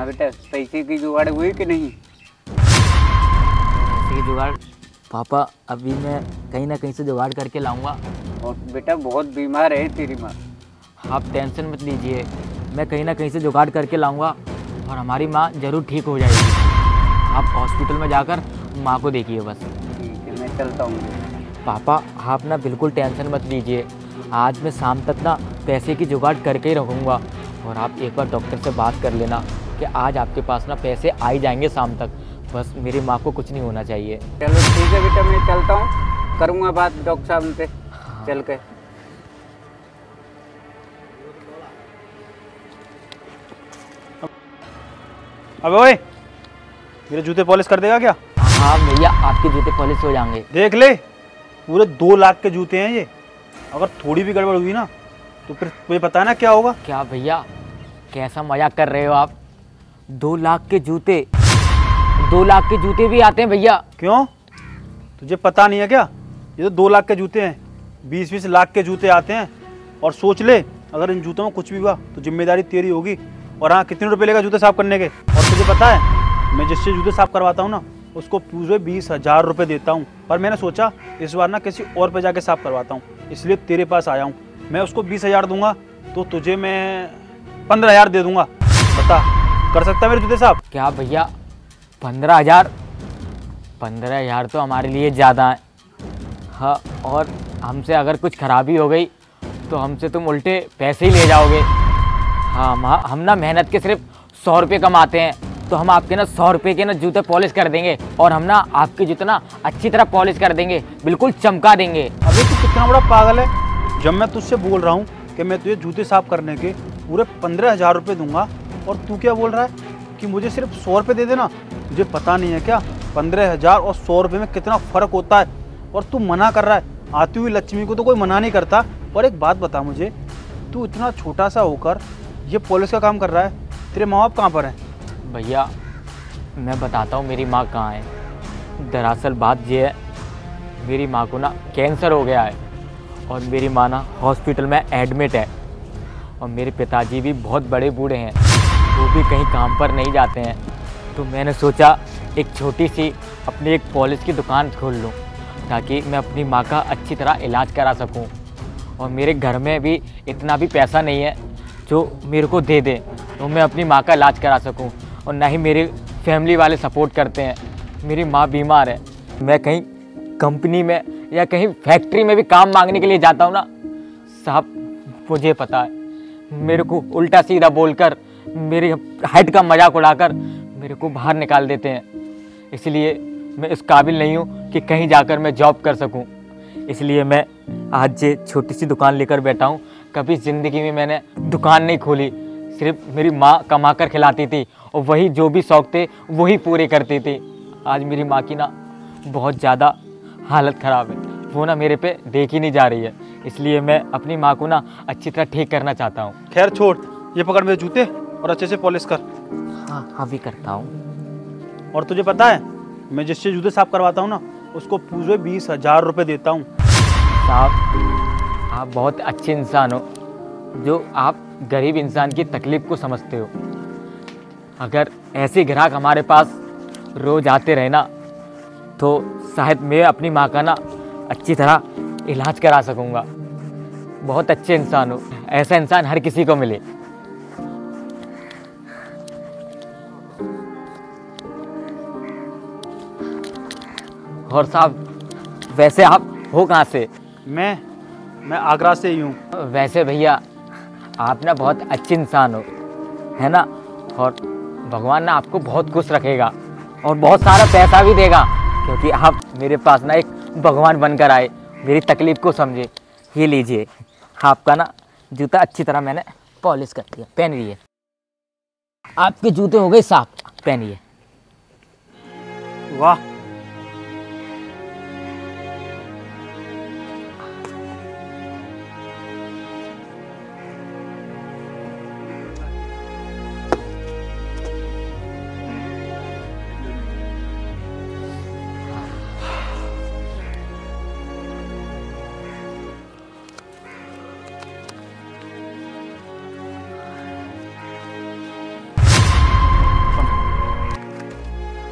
हाँ बेटा, पैसे की जुगाड़ हुई कि नहीं? पैसे की जुगाड़ पापा अभी मैं कहीं ना कहीं से जुगाड़ करके लाऊंगा। और बेटा बहुत बीमार है तेरी माँ। आप टेंशन मत लीजिए, मैं कहीं ना कहीं से जुगाड़ करके लाऊंगा और हमारी माँ ज़रूर ठीक हो जाएगी। आप हॉस्पिटल में जाकर माँ को देखिए बस। ठीक है, मैं चलता हूँ। पापा आप ना बिल्कुल टेंशन मत लीजिए, आज मैं शाम तक ना पैसे की जुगाड़ करके ही रखूँगा। और आप एक बार डॉक्टर से बात कर लेना कि आज आपके पास ना पैसे आ ही जाएंगे शाम तक। बस मेरी माँ को कुछ नहीं होना चाहिए। चलो ठीक है बेटा, मैं चलता हूँ, करूँगा बात डॉक्टर साहब से चल के। अबे ओए, मेरे जूते पॉलिश कर देगा क्या? हाँ भैया, आपके जूते पॉलिश हो जाएंगे। देख ले, पूरे 2 लाख के जूते हैं ये। अगर थोड़ी भी गड़बड़ हुई ना तो फिर तुम्हें पता है ना क्या होगा। क्या भैया, कैसा मजाक कर रहे हो आप? 2 लाख के जूते, 2 लाख के जूते भी आते हैं भैया? क्यों, तुझे पता नहीं है क्या? ये तो 2 लाख के जूते हैं, 20-20 लाख के जूते आते हैं। और सोच ले, अगर इन जूतों में कुछ भी हुआ तो जिम्मेदारी तेरी होगी। और हाँ, कितने रुपए लेगा जूते साफ करने के? और तुझे पता है, मैं जिससे जूते साफ करवाता हूँ ना, उसको पूरे 20,000 रुपये देता हूँ। पर मैंने सोचा इस बार ना किसी और पे जाके साफ करवाता हूँ, इसलिए तेरे पास आया हूँ। मैं उसको 20,000 दूंगा तो तुझे मैं 15,000 दे दूंगा। बता, कर सकता है मेरे जूते साफ? क्या भैया 15,000? 15,000 तो हमारे लिए ज़्यादा है। हाँ, और हमसे अगर कुछ खराबी हो गई तो हमसे तुम उल्टे पैसे ही ले जाओगे। हाँ, हम ना मेहनत के सिर्फ 100 रुपये कमाते हैं, तो हम आपके ना 100 रुपये के ना जूते पॉलिश कर देंगे। और हम ना आपके जूते ना अच्छी तरह पॉलिश कर देंगे, बिल्कुल चमका देंगे। अबे तू कितना बड़ा पागल है, जब मैं तुझसे बोल रहा हूँ कि मैं तुझे जूते साफ करने के पूरे 15,000 रुपये दूंगा, और तू क्या बोल रहा है कि मुझे सिर्फ 100 रुपये दे देना। तुझे पता नहीं है क्या 15,000 और 100 रुपये में कितना फ़र्क होता है? और तू मना कर रहा है। आती हुई लक्ष्मी को तो कोई मना नहीं करता। और एक बात बता मुझे, तू इतना छोटा सा होकर ये पॉलिश का काम कर रहा है, तेरे माँ बाप कहाँ पर हैं? भैया मैं बताता हूँ मेरी माँ कहाँ है। दरअसल बात ये है, मेरी माँ को ना कैंसर हो गया है और मेरी माँ ना हॉस्पिटल में एडमिट है। और मेरे पिताजी भी बहुत बड़े बूढ़े हैं, वो भी कहीं काम पर नहीं जाते हैं। तो मैंने सोचा एक छोटी सी अपनी एक पॉलिश की दुकान खोल लूँ, ताकि मैं अपनी माँ का अच्छी तरह इलाज करा सकूँ। और मेरे घर में भी इतना भी पैसा नहीं है जो मेरे को दे दे तो मैं अपनी माँ का इलाज करा सकूँ। और ना ही मेरे फैमिली वाले सपोर्ट करते हैं। मेरी माँ बीमार है, मैं कहीं कंपनी में या कहीं फैक्ट्री में भी काम मांगने के लिए जाता हूँ ना साहब, मुझे पता है मेरे को उल्टा सीधा बोलकर, मेरी हाइट का मजाक उड़ाकर मेरे को बाहर निकाल देते हैं। इसलिए मैं इस काबिल नहीं हूँ कि कहीं जाकर मैं जॉब कर सकूँ। इसलिए मैं आज ये छोटी सी दुकान लेकर बैठा हूँ। कभी ज़िंदगी में मैंने दुकान नहीं खोली, सिर्फ मेरी माँ कमा कर खिलाती थी और वही जो भी शौक़ थे वही पूरे करती थी। आज मेरी माँ की ना बहुत ज़्यादा हालत ख़राब है, वो ना मेरे पे देख ही नहीं जा रही है। इसलिए मैं अपनी माँ को ना अच्छी तरह ठीक करना चाहता हूँ। खैर छोड़, ये पकड़ मेरे जूते और अच्छे से पॉलिश कर। हाँ हाँ भी करता हूँ। और तुझे पता है, मैं जिससे जूते साफ करवाता हूँ ना, उसको पूरे 20,000 रुपये देता हूँ। साहब आप बहुत अच्छे इंसान हो, जो आप गरीब इंसान की तकलीफ़ को समझते हो। अगर ऐसे ग्राहक हमारे पास रोज़ आते रहे ना, तो शायद मैं अपनी माँ का ना अच्छी तरह इलाज करा सकूँगा। बहुत अच्छे इंसान हो, ऐसा इंसान हर किसी को मिले। और साहब वैसे आप हो कहाँ से? मैं आगरा से ही हूँ। वैसे भैया आप ना बहुत अच्छे इंसान हो, है ना? और भगवान ना आपको बहुत खुश रखेगा और बहुत सारा पैसा भी देगा, क्योंकि आप मेरे पास ना एक भगवान बनकर आए, मेरी तकलीफ़ को समझे। ये लीजिए, आपका ना जूता अच्छी तरह मैंने पॉलिश कर दिया, पहनिए। आपके जूते हो गए साफ, पहनिए। वाह,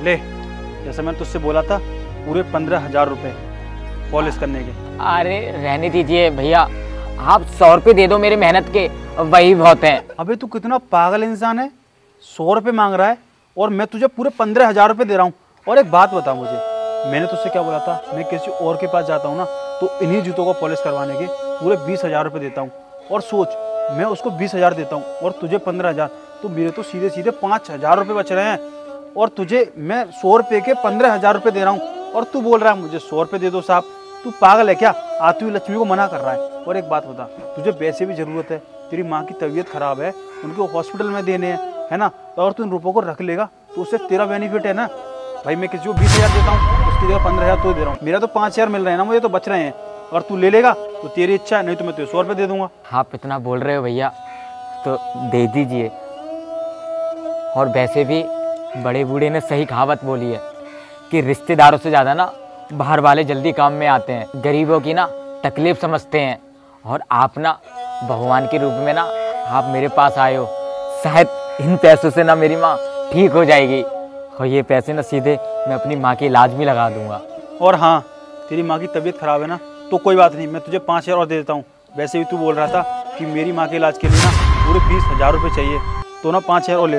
ले, जैसे मैंने तुझसे बोला था, पूरे 15,000 रुपये पॉलिश करने के। अरे रहने दीजिए भैया, आप 100 रुपये दे दो मेरे मेहनत के, वही बहुत हैं। अबे तू कितना पागल इंसान है, 100 रुपये मांग रहा है और मैं तुझे पूरे 15,000 रुपये दे रहा हूँ। और एक बात बता मुझे, मैंने तुझसे क्या बोला था, मैं किसी और के पास जाता हूँ ना तो इन्हीं जूतों को पॉलिश करवाने के पूरे 20,000 रुपये देता हूँ। और सोच, मैं उसको 20,000 देता हूँ और तुझे 15,000, तो मेरे तो सीधे सीधे 5,000 रुपये बच रहे हैं। और तुझे मैं 100 रुपये के 15,000 रुपये दे रहा हूँ और तू बोल रहा है मुझे 100 रुपये दे दो साहब। तू पागल है क्या? आती हुई लक्ष्मी को मना कर रहा है। और एक बात बता, तुझे पैसे भी ज़रूरत है, तेरी माँ की तबीयत खराब है, उनको हॉस्पिटल में देने हैं, है ना? तो अगर तू इन रुपयों को रख लेगा तो उससे तेरा बेनिफिट है ना भाई। मैं किसी को 20,000 देता हूँ, उसकी जगह 15,000 तो दे रहा हूँ। मेरा तो 5,000 मिल रहे हैं ना, मुझे तो बच रहे हैं। और तू ले लेगा तो तेरी इच्छा है, नहीं तो मैं तुझे 100 रुपये दे दूंगा। आप इतना बोल रहे हो भैया तो दे दीजिए। और वैसे भी बड़े बूढ़े ने सही कहावत बोली है कि रिश्तेदारों से ज़्यादा ना बाहर वाले जल्दी काम में आते हैं, गरीबों की ना तकलीफ समझते हैं। और आप ना भगवान के रूप में ना आप मेरे पास आए हो, शायद इन पैसों से ना मेरी माँ ठीक हो जाएगी और ये पैसे ना सीधे मैं अपनी माँ के इलाज में लगा दूंगा। और हाँ, तेरी माँ की तबीयत खराब है ना, तो कोई बात नहीं, मैं तुझे 5,000 और दे देता हूँ। वैसे भी तू बोल रहा था कि मेरी माँ के इलाज के लिए ना पूरे 20,000 रुपये चाहिए, तो ना 5,000 और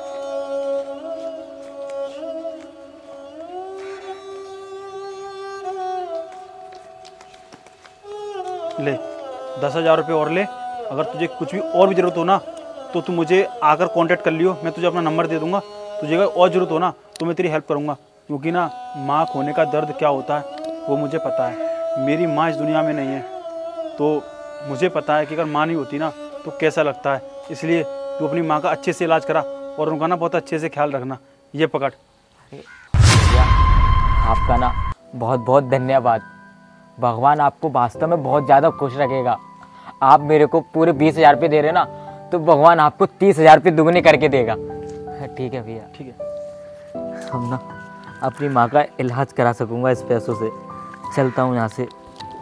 ले 10,000 रुपये और ले। अगर तुझे कुछ भी और भी ज़रूरत हो ना तो तू मुझे आकर कांटेक्ट कर लियो, मैं तुझे अपना नंबर दे दूंगा। तुझे अगर और ज़रूरत हो ना तो मैं तेरी हेल्प करूंगा, क्योंकि ना माँ खोने का दर्द क्या होता है वो मुझे पता है। मेरी माँ इस दुनिया में नहीं है, तो मुझे पता है कि अगर माँ नहीं होती ना तो कैसा लगता है। इसलिए तू अपनी माँ का अच्छे से इलाज करा और उनका ना बहुत अच्छे से ख्याल रखना। ये पकड़। भैया आपका ना बहुत बहुत धन्यवाद। भगवान आपको वास्तव में बहुत ज़्यादा खुश रखेगा। आप मेरे को पूरे 20,000 रुपये दे रहे ना, तो भगवान आपको 30,000 रुपये दुगने करके देगा। ठीक है भैया, ठीक है। हम ना अपनी माँ का इलाज करा सकूँगा इस पैसों से। चलता हूँ यहाँ से।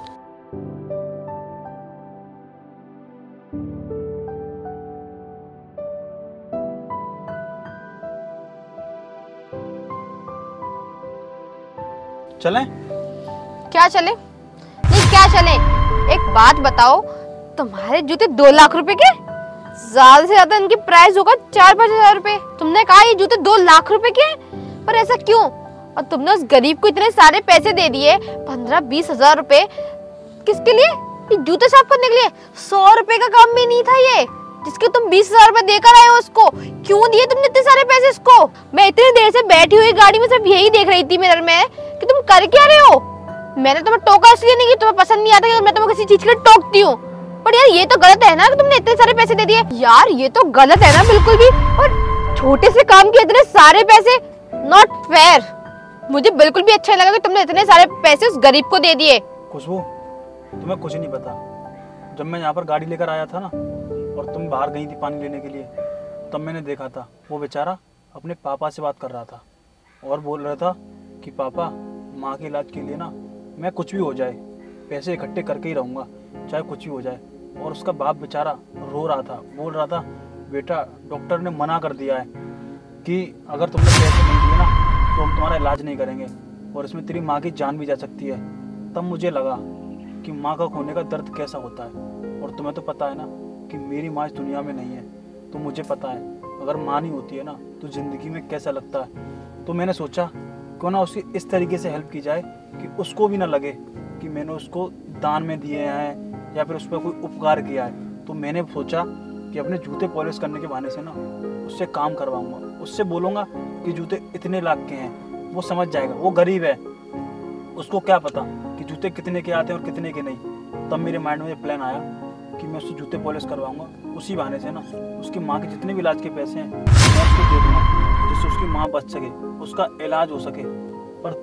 चलें? क्या चले? नहीं क्या चले? एक बात बताओ, तुम्हारे जूते 2 लाख रुपए के? ज्यादा से ज्यादा इनकी प्राइस होगा 4-5 हजार रुपए। तुमने कहा ये जूते 2 लाख रुपए के हैं, पर ऐसा क्यों? और तुमने उस गरीब को इतने सारे पैसे दे दिए, 15-20 हजार रुपए, किसके लिए? ये जूते साफ करने के लिए। 100 रुपए का काम भी नहीं था ये, जिसके तुम 20,000 रुपए देकर आए हो उसको। क्यों दिए तुमने इतने सारे पैसे इसको? मैं इतनी देर से बैठी हुई गाड़ी में सिर्फ यही देख रही थी मिरर में कि तुम कर क्या रहे हो। मैंने तुम्हें टोका इसलिए नहीं कि तुम्हें पसंद नहीं आता कि मैं तुम्हें किसी चीज के लिए टोकती हूँ, पर यार ये तो गलत है ना कि तुमने इतने सारे पैसे दे दिए। यार ये तो गलत है ना बिल्कुल भी। और छोटे से काम के इतने सारे पैसे, नॉट फेयर। मुझे बिल्कुल भी अच्छा लगा कि तुमने इतने सारे पैसे उस गरीब को दे दिए। खुशबू, तुम्हें कुछ नहीं पता। जब मैं यहाँ पर गाड़ी लेकर आया था ना और तुम बाहर गई थी पानी लेने के लिए, तब मैंने देखा था वो बेचारा अपने पापा से बात कर रहा था और बोल रहा था कि पापा, माँ के इलाज के लिए ना मैं कुछ भी हो जाए पैसे इकट्ठे करके ही रहूँगा, चाहे कुछ भी हो जाए। और उसका बाप बेचारा रो रहा था, बोल रहा था बेटा डॉक्टर ने मना कर दिया है कि अगर तुमने पैसे नहीं दिए ना तो हम तुम्हारा इलाज नहीं करेंगे और इसमें तेरी माँ की जान भी जा सकती है। तब मुझे लगा कि माँ का खोने का दर्द कैसा होता है। और तुम्हें तो पता है ना कि मेरी माँ इस दुनिया में नहीं है, तो मुझे पता है अगर माँ नहीं होती है ना तो ज़िंदगी में कैसा लगता है। तो मैंने सोचा क्यों ना उसकी इस तरीके से हेल्प की जाए कि उसको भी ना लगे कि मैंने उसको दान में दिए हैं या फिर उस पर कोई उपकार किया है। तो मैंने सोचा कि अपने जूते पॉलिश करने के बहाने से ना उससे काम करवाऊंगा, उससे बोलूँगा कि जूते इतने लाख के हैं। वो समझ जाएगा, वो गरीब है, उसको क्या पता कि जूते कितने के आते हैं और कितने के नहीं। तब मेरे माइंड में ये प्लान आया कि मैं उससे जूते पॉलिश करवाऊंगा, उसी बहाने से ना उसकी माँ के जितने भी इलाज के पैसे हैं मैं उसको दे दूँगा, जिससे उसकी माँ बच सके, उसका इलाज हो सके। पर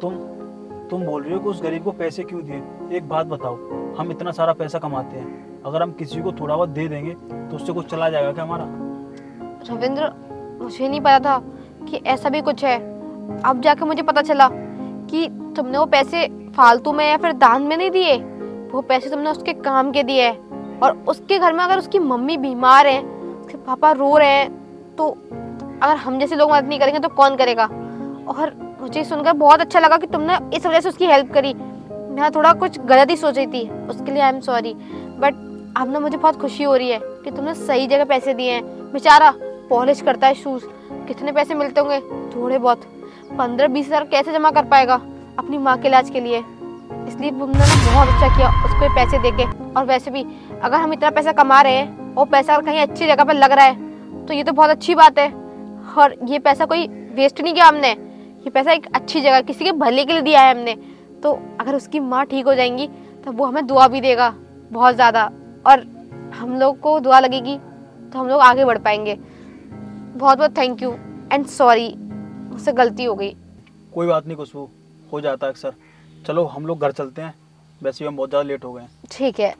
तुम बोल रही हो कि उस गरीब को पैसे क्यों दिए? एक बात बताओ, हम इतना सारा पैसा कमाते हैं, अगर हम किसी को थोड़ा बहुत दे देंगे तो उससे कुछ चला जाएगा क्या हमारा? रविंद्र, मुझे नहीं पता था कि ऐसा भी कुछ है। अब जाके मुझे पता चला कि तुमने वो पैसे फालतू में या फिर दान में नहीं दिए, वो पैसे तुमने उसके काम के दिए हैं। और उसके घर में अगर उसकी मम्मी बीमार है, उसके पापा रो रहे हैं, तो अगर हम जैसे लोग मदद नहीं करेंगे तो कौन करेगा? और मुझे सुनकर बहुत अच्छा लगा कि तुमने इस वजह से उसकी हेल्प करी। मैं थोड़ा कुछ गलत ही सोच रही थी, उसके लिए आई एम सॉरी। बट अब ना मुझे बहुत खुशी हो रही है कि तुमने सही जगह पैसे दिए हैं। बेचारा पॉलिश करता है शूज़, कितने पैसे मिलते होंगे? थोड़े बहुत, 15-20 हज़ार कैसे जमा कर पाएगा अपनी माँ के इलाज के लिए? इसलिए तुमने ना बहुत अच्छा किया उसको ये पैसे देके। और वैसे भी अगर हम इतना पैसा कमा रहे हैं और पैसा अगर कहीं अच्छी जगह पर लग रहा है तो ये तो बहुत अच्छी बात है। और ये पैसा कोई वेस्ट नहीं किया हमने, ये पैसा एक अच्छी जगह किसी के भले के लिए दिया है हमने। तो अगर उसकी माँ ठीक हो जाएंगी तो वो हमें दुआ भी देगा बहुत ज़्यादा, और हम लोग को दुआ लगेगी तो हम लोग आगे बढ़ पाएंगे। बहुत बहुत थैंक यू एंड सॉरी, मुझसे गलती हो गई। कोई बात नहीं खुशबू, हो जाता है अक्सर। चलो हम लोग घर चलते हैं, वैसे ही हम बहुत ज़्यादा लेट हो गए हैं। ठीक है।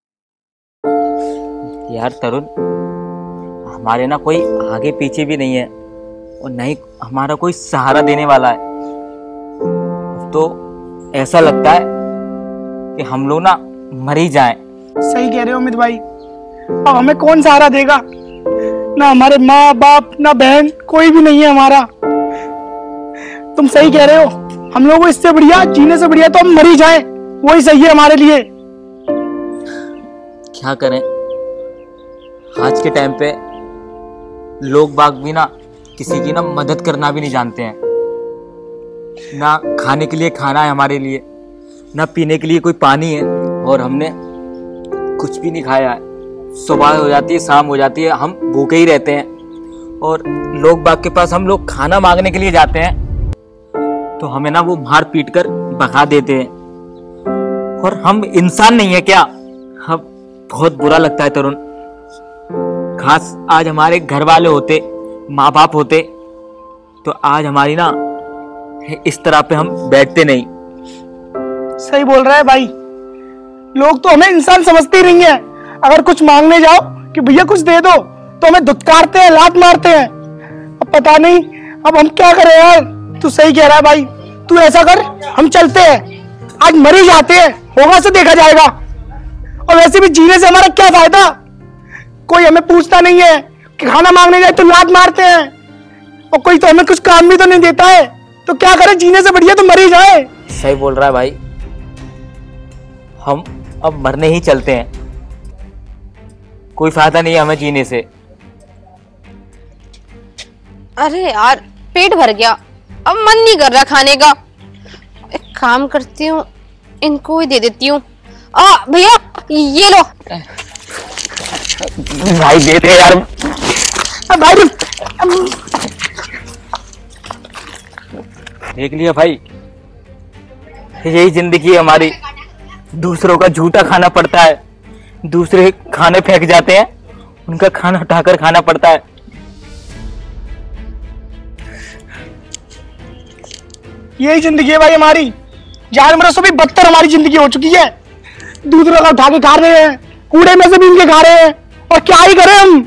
यार तरुण, हमारे ना कोई आगे पीछे भी नहीं है और नहीं हमारा कोई सहारा देने वाला है। तो ऐसा लगता है कि हम लोग ना मर ही जाएं। सही कह रहे हो अमित भाई, अब हमें कौन सहारा देगा? ना हमारे माँ बाप ना बहन, कोई भी नहीं है हमारा। तुम सही कह रहे हो, हम लोगों को इससे बढ़िया, जीने से बढ़िया तो हम मर ही जाएं, वही सही है हमारे लिए। क्या करें, आज के टाइम पे लोग बाग भी ना किसी की ना मदद करना भी नहीं जानते हैं। ना खाने के लिए खाना है हमारे लिए, ना पीने के लिए कोई पानी है, और हमने कुछ भी नहीं खाया है। सुबह हो जाती है, शाम हो जाती है, हम भूखे ही रहते हैं। और लोग बाग के पास हम लोग खाना मांगने के लिए जाते हैं तो हमें ना वो मार पीट कर भगा देते हैं। और हम इंसान नहीं है क्या? हम बहुत बुरा लगता है तरुण। खास आज हमारे घर वाले होते, माँ बाप होते, तो आज हमारी ना इस तरह पे हम बैठते नहीं। सही बोल रहा है भाई, लोग तो हमें इंसान समझते ही नहीं है। अगर कुछ मांगने जाओ कि भैया कुछ दे दो तो हमें धुतकारते हैं, लात मारते हैं। अब पता नहीं अब हम क्या करें यार। तू सही कह रहा है भाई, तू ऐसा कर, हम चलते हैं, आज मर ही जाते हैं, होगा से देखा जाएगा। और वैसे भी जीने से हमारा क्या फायदा? कोई हमें पूछता नहीं है कि खाना मांगने जाए तो लात मारते हैं, और कोई तो हमें कुछ काम भी तो नहीं देता है। तो क्या करें, जीने से बढ़िया तो मर ही जाए। सही बोल रहा है भाई, हम अब मरने ही चलते हैं, कोई फायदा नहीं है हमें जीने से। अरे यार पेट भर गया, अब मन नहीं कर रहा खाने का। एक काम करती हूँ, इनको ही दे देती हूँ। भैया ये लो। भाई दे दे यार। भाई देख लिया भाई, यही जिंदगी है हमारी। दूसरों का झूठा खाना पड़ता है, दूसरे खाने फेंक जाते हैं, उनका खाना उठाकर खाना पड़ता है। यही जिंदगी है भाई हमारी। जानवरों से भी बदतर हमारी जिंदगी हो चुकी है। दूसरों का उठा के खा रहे हैं, कूड़े में से भी इनके खा रहे हैं, और क्या ही करें हम।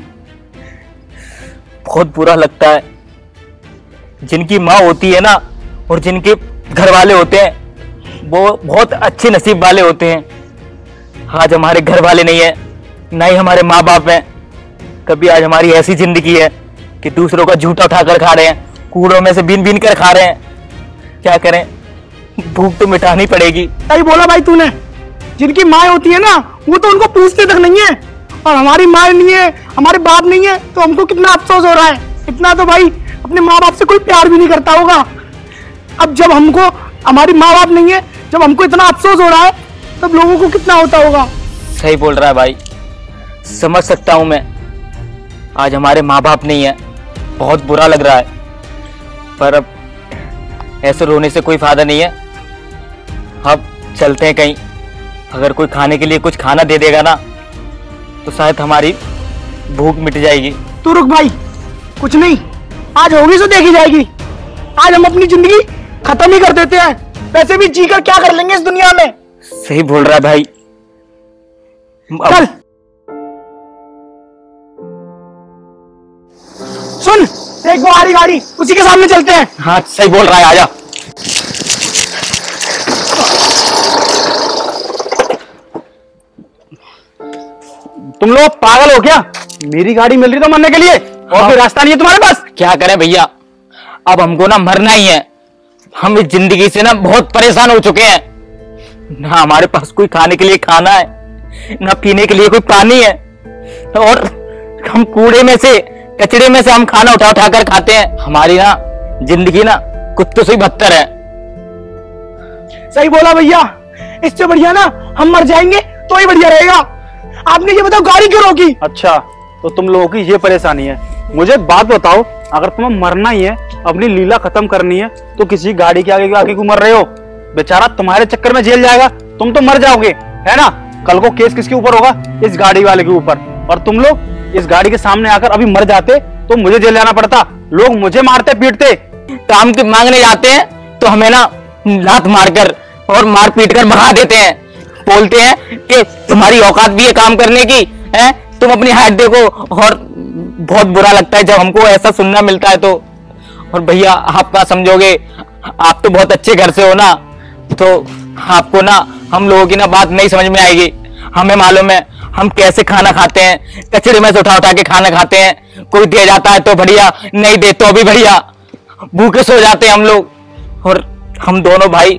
बहुत बुरा लगता है। जिनकी माँ होती है ना और जिनके घर वाले होते हैं, वो बहुत अच्छे नसीब वाले होते हैं। आज हमारे घर वाले नहीं है, ना ही हमारे माँ बाप हैं। कभी आज हमारी ऐसी जिंदगी है कि दूसरों का झूठा उठाकर खा रहे हैं, कूड़ों में से बीन बीन कर खा रहे हैं। क्या करें, भूख तो मिटानी पड़ेगी। सही बोला भाई तूने। जिनकी माँ होती है ना, वो तो उनको पूछते तक नहीं है, और हमारी माँ नहीं है, हमारे बाप नहीं है, तो हमको कितना अफसोस हो रहा है। इतना तो भाई अपने माँ बाप से कोई प्यार भी नहीं करता होगा। अब जब हमको हमारी माँ बाप नहीं है, जब हमको इतना अफसोस हो रहा है, तब लोगों को कितना होता होगा। सही बोल रहा है भाई, समझ सकता हूं मैं। आज हमारे माँ बाप नहीं है, बहुत बुरा लग रहा है, पर अब ऐसे रोने से कोई फायदा नहीं है। अब चलते हैं कहीं, अगर कोई खाने के लिए कुछ खाना दे देगा ना तो शायद हमारी भूख मिट जाएगी। तू रुक भाई, कुछ नहीं, आज होगी सो देखी जाएगी। आज हम अपनी जिंदगी खत्म ही कर देते हैं, वैसे भी जीकर क्या कर लेंगे इस दुनिया में। सही बोल रहा है भाई। चल सुन, एक वो आ रही गाड़ी, उसी के सामने चलते हैं। हाँ सही बोल रहा है, आजा। तुम लोग पागल हो क्या? मेरी गाड़ी मिल रही तो मरने के लिए, और कोई रास्ता नहीं है तुम्हारे पास? क्या करें भैया, अब हमको ना मरना ही है। हम इस जिंदगी से ना बहुत परेशान हो चुके हैं। ना हमारे पास कोई खाने के लिए खाना है, ना पीने के लिए कोई पानी है, और हम कूड़े में से, कचड़े में से हम खाना उठा उठा कर खाते हैं। हमारी ना जिंदगी ना कुत्तों से ही बदतर है। सही बोला भैया, इससे बढ़िया ना हम मर जाएंगे तो ही बढ़िया रहेगा। आपने ये बताओ गाड़ी क्यों रोकी? अच्छा, तो तुम लोगों की ये परेशानी है। मुझे एक बात बताओ, अगर तुम्हें मरना ही है, अपनी लीला खत्म करनी है, तो किसी गाड़ी के आगे क्यों मर रहे हो? बेचारा तुम्हारे चक्कर में जेल जाएगा, तुम तो मर जाओगे, है ना? कल को केस किसके ऊपर होगा? इस गाड़ी वाले के ऊपर। और तुम लोग इस गाड़ी के सामने आकर अभी मर जाते तो मुझे जेल जाना पड़ता, लोग मुझे मारते पीटते। काम के मांगने जाते हैं तो हमें ना लात मारकर और मार पीट कर भगा देते हैं। बोलते हैं कि तुम्हारी औकात भी है काम करने की, है, तुम अपनी हाइट देखो। और बहुत बुरा लगता है जब हमको ऐसा सुनना मिलता है तो। और भैया आप क्या समझोगे, आप तो बहुत अच्छे घर से हो ना, तो आपको ना हम लोगों की ना बात नहीं समझ में आएगी। हमें मालूम है हम कैसे खाना खाते हैं, कचड़े में से उठा उठा के खाना खाते हैं। कोई दे जाता है तो बढ़िया, नहीं दे तो भी बढ़िया, भूखे सो जाते हैं हम लोग। और हम दोनों भाई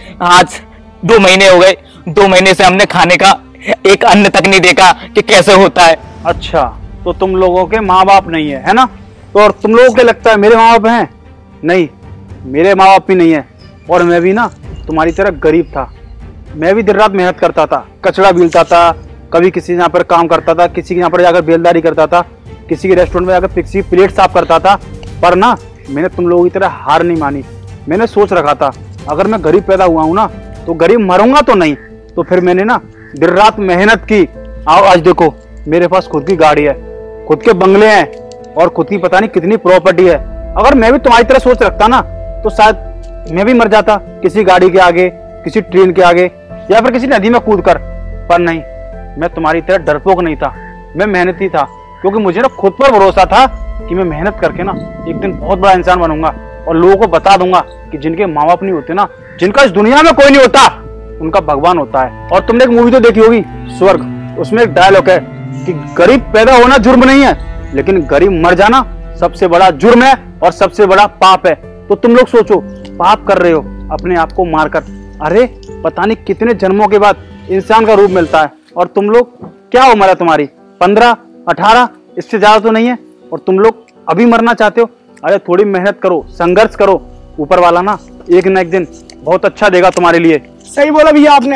आज 2 महीने हो गए, 2 महीने से हमने खाने का एक अन्न तक नहीं देखा कि कैसे होता है। अच्छा, तो तुम लोगों के माँ बाप नहीं है ना? तो और तुम लोगों को लगता है मेरे माँ बाप हैं? नहीं, मेरे माँ बाप भी नहीं है। और मैं भी ना तुम्हारी तरह गरीब था। मैं भी दिन रात मेहनत करता था, कचड़ा बीलता था, कभी किसी यहाँ पर काम करता था, किसी के यहाँ पर जाकर बेलदारी करता था, किसी के रेस्टोरेंट में जाकर किसी की प्लेट साफ करता था। पर ना मैंने तुम लोगों की तरह हार नहीं मानी। मैंने सोच रखा था अगर मैं गरीब पैदा हुआ हूं ना तो गरीब मरूंगा तो नहीं। तो फिर मैंने ना दिन रात मेहनत की। आओ आज देखो, मेरे पास खुद की गाड़ी है, खुद के बंगले हैं और खुद की पता नहीं कितनी प्रॉपर्टी है। अगर मैं भी तुम्हारी तरह सोच रखता ना तो शायद मैं भी मर जाता किसी गाड़ी के आगे, किसी ट्रेन के आगे, या फिर किसी नदी में कूद कर। पर नहीं, मैं तुम्हारी तरह डरपोक नहीं था, मैं मेहनती था। क्योंकि मुझे ना खुद पर भरोसा था कि मैं मेहनत करके ना एक दिन बहुत बड़ा इंसान बनूंगा और लोगों को बता दूंगा कि जिनके माँ बाप नहीं होते ना, जिनका इस दुनिया में कोई नहीं होता, उनका भगवान होता है। और तुमने एक मूवी तो देखी होगी, स्वर्ग, उसमें एक डायलॉग है कि गरीब पैदा होना जुर्म नहीं है, लेकिन गरीब मर जाना सबसे बड़ा जुर्म है और सबसे बड़ा पाप है। तो तुम लोग सोचो, पाप कर रहे हो अपने आप को मारकर। अरे पता नहीं कितने जन्मों के बाद इंसान का रूप मिलता है। और तुम लोग, क्या उम्र है तुम्हारी? 15, 18, इससे ज्यादा तो नहीं है, और तुम लोग अभी मरना चाहते हो। अरे थोड़ी मेहनत करो, संघर्ष करो, ऊपर वाला ना एक दिन बहुत अच्छा देगा तुम्हारे लिए। सही बोला भैया आपने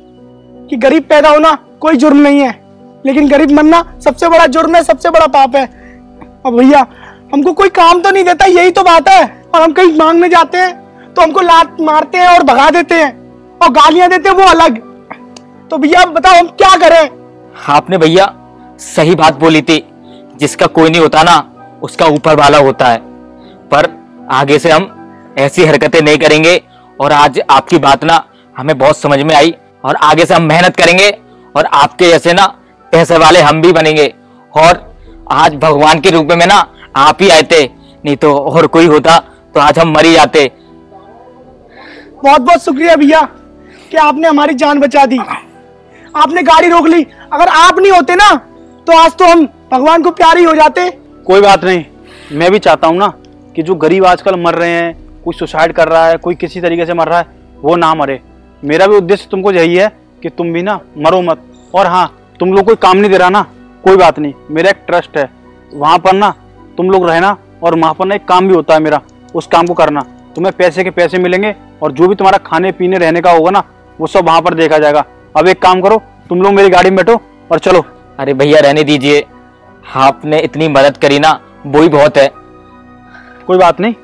कि गरीब पैदा होना कोई जुर्म नहीं है, लेकिन गरीब मरना सबसे बड़ा जुर्म है, सबसे बड़ा पाप है। अब भैया हमको कोई काम तो नहीं देता, यही तो बात है। और हम कहीं मांगने जाते हैं तो हमको लात मारते हैं और भगा देते हैं और गालियां देते हैं, वो अलग। तो भैया बताओ हम क्या करें? आपने भैया सही बात बोली थी, जिसका कोई नहीं होता ना उसका ऊपर वाला होता है। पर आगे से हम ऐसी हरकतें नहीं करेंगे। और आज आपकी बात ना हमें बहुत समझ में आई, और आगे से हम मेहनत करेंगे और आपके जैसे ना पैसे वाले हम भी बनेंगे। और आज भगवान के रूप में ना आप ही आए थे, नहीं तो और कोई होता तो आज हम मर ही जाते। बहुत बहुत शुक्रिया भैया कि आपने हमारी जान बचा दी, आपने गाड़ी रोक ली। अगर आप नहीं होते ना तो आज तो हम भगवान को प्यारे ही हो जाते। कोई बात नहीं, मैं भी चाहता हूँ ना कि जो गरीब आजकल मर रहे हैं, कोई सुसाइड कर रहा है, कोई किसी तरीके से मर रहा है, वो ना मरे। मेरा भी उद्देश्य तुमको यही है कि तुम भी ना मरो मत। और हाँ, तुम लोग कोई काम नहीं दे रहा ना, कोई बात नहीं, मेरा एक ट्रस्ट है, वहां पर ना तुम लोग रहना, और वहां पर ना एक काम भी होता है मेरा, उस काम को करना। तुम्हें पैसे के पैसे मिलेंगे और जो भी तुम्हारा खाने पीने रहने का होगा ना वो सब वहां पर देखा जाएगा। अब एक काम करो, तुम लोग मेरी गाड़ी में बैठो और चलो। अरे भैया रहने दीजिए, आपने इतनी मदद करी ना वो ही बहुत है। कोई बात नहीं,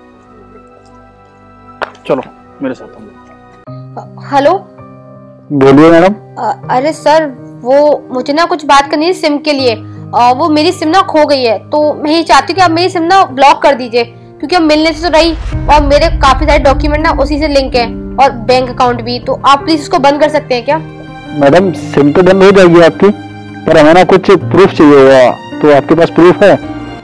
चलो मेरे साथ। हेलो, बोलिए मैडम। अरे सर, वो मुझे ना कुछ बात करनी है सिम के लिए। वो मेरी सिम ना खो गई है, तो मैं ये चाहती हूँ कि आप मेरी सिम ना ब्लॉक कर दीजिए, क्योंकि अब मिलने से तो रही और मेरे काफी सारे डॉक्यूमेंट ना उसी से लिंक है और बैंक अकाउंट भी। तो आप प्लीज इसको बंद कर सकते हैं क्या? मैडम सिम तो बंद हो जाएगी आपकी, पर हमें ना कुछ प्रूफ चाहिए होगा, तो आपके पास प्रूफ है?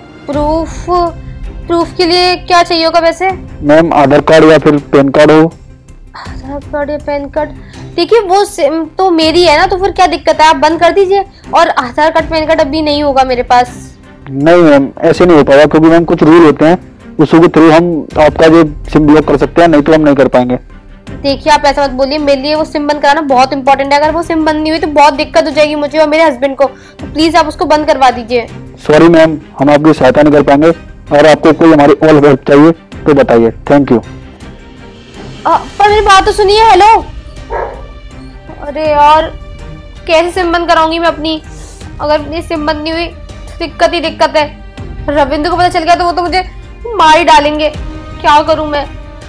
प्रूफ के लिए क्या चाहिए होगा वैसे? मैम आधार कार्ड या फिर पैन कार्ड हो। आधार कार्ड या पैन कार्ड? देखिए वो सिम तो मेरी है ना, तो फिर क्या दिक्कत है, आप बंद कर दीजिए। और आधार कार्ड पैन कार्ड अभी नहीं होगा मेरे पास। नहीं मैम, ऐसे नहीं हो पाएगा, क्योंकि मैम कुछ रूल होते हैं, उसके थ्रू हम आपका जो सिम ब्लॉक कर सकते हैं, नहीं तो हम नहीं कर पाएंगे। देखिए आप ऐसा मत बोलिए, मेरे लिए वो सिम बंद कराना बहुत इंपॉर्टेंट है। अगर वो सिम बंद नहीं हुई तो बहुत दिक्कत हो जाएगी मुझे और मेरे हस्बैंड को, तो प्लीज आप उसको बंद करवा दीजिए। सॉरी मैम, हम आपकी सहायता नहीं कर पाएंगे। अगर आपको कोई हमारी और हेल्प चाहिए तो बताइए। Thank you. पर मेरी बात तो सुनिए। हेलो, अरे यार कैसे सिम बंद कराऊंगी मैं अपनी? अगर अपनी सिम बंद नहीं हुई तो दिक्कत ही दिक्कत है। रविंद्र को पता चल गया तो वो तो मुझे मार ही डालेंगे। क्या करूं मैं?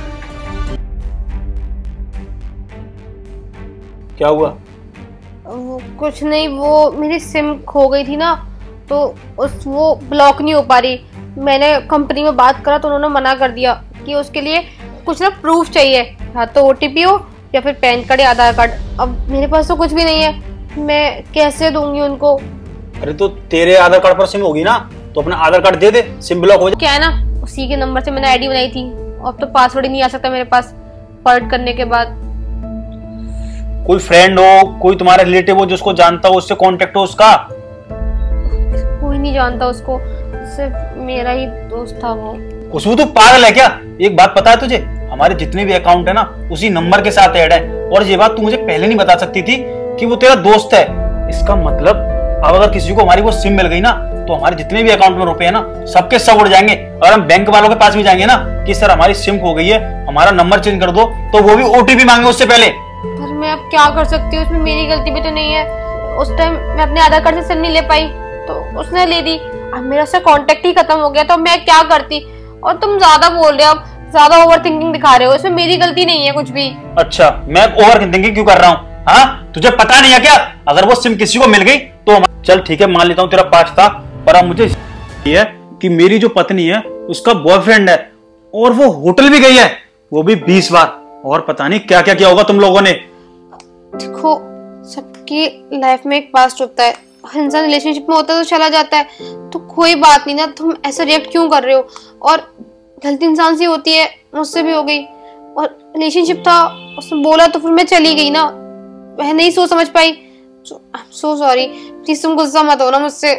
क्या हुआ? वो कुछ नहीं, वो मेरी सिम खो गई थी ना, तो वो ब्लॉक नहीं हो पा रही। मैंने कंपनी में बात करा तो उन्होंने मना कर दिया कि उसके लिए कुछ ना प्रूफ चाहिए, या तो OTP हो या फिर पैन कार्ड या आधार कार्ड। अब मेरे पास तो कुछ भी नहीं है, मैं कैसे दूंगी उनको? अरे तो तेरे आधार कार्ड पर सिम होगी ना, तो अपना आधार कार्ड दे दे, सिम ब्लॉक हो जाए। क्या है ना, उसी के नंबर से मैंने आईडी बनाई थी, अब तो पासवर्ड ही नहीं आ सकता मेरे पास फॉरवर्ड करने के बाद। कोई फ्रेंड हो, कोई तुम्हारा रिलेटिव हो जिसको जानता हो, उससे कांटेक्ट हो उसका। कोई नहीं जानता उसको, सिर्फ मेरा ही दोस्त था वो। खुशबू तू पागल है क्या? एक बात पता है तुझे, हमारे जितने भी अकाउंट है ना उसी नंबर के साथ ऐड है। और ये बात तू मुझे पहले नहीं बता सकती थी कि वो तेरा दोस्त है। इसका मतलब अब अगर किसी को हमारी वो सिम मिल गई ना, तो हमारे जितने भी अकाउंट में रुपए है ना सबके सब उड़ जाएंगे। और हम बैंक वालों के पास भी जाएंगे ना कि सर हमारी सिम खो गई है, हमारा नंबर चेंज कर दो, तो वो भी OTP मांगे उससे पहले। पर मैं अब क्या कर सकती हूँ? उसमें मेरी गलती भी तो नहीं है। उस टाइम मैं अपने आधार कार्ड से सिम नहीं ले पाई तो उसने ले दी। अब मेरा उससे कांटेक्ट ही खत्म हो गया, तो मैं क्या करती? और तुम ज्यादा बोल रहे हो, अब ज्यादा ओवर थिंकिंग दिखा रहे हो। इसमें मेरी गलती नहीं है कुछ भी। अच्छा, मैं ओवर थिंकिंग क्यों कर रहा हूँ? हाँ, तुझे पता नहीं है क्या? अगर वो सिम किसी को मिल गई तो चल ठीक है, मान लेता हूँ तेरा पास था, पर अब मुझे ये है कि मेरी जो पत्नी है उसका बॉयफ्रेंड है और वो होटल भी गई है, वो भी 20 बार, और पता नहीं क्या क्या किया होगा तुम लोगों ने। देखो, सबकी लाइफ में एक पास्ट होता है, हर इंसान रिलेशनशिप में होता है तो चला जाता है, तो कोई बात नहीं ना। तुम ऐसा रिएक्ट क्यों कर रहे हो? और गलती इंसान से होती है, मुझसे भी हो गई। और रिलेशनशिप था, उसने बोला तो फिर मैं चली गई ना, मैं नहीं सोच समझ पाई। सो सॉरी, प्लीज तुम गुस्सा मत हो ना मुझसे।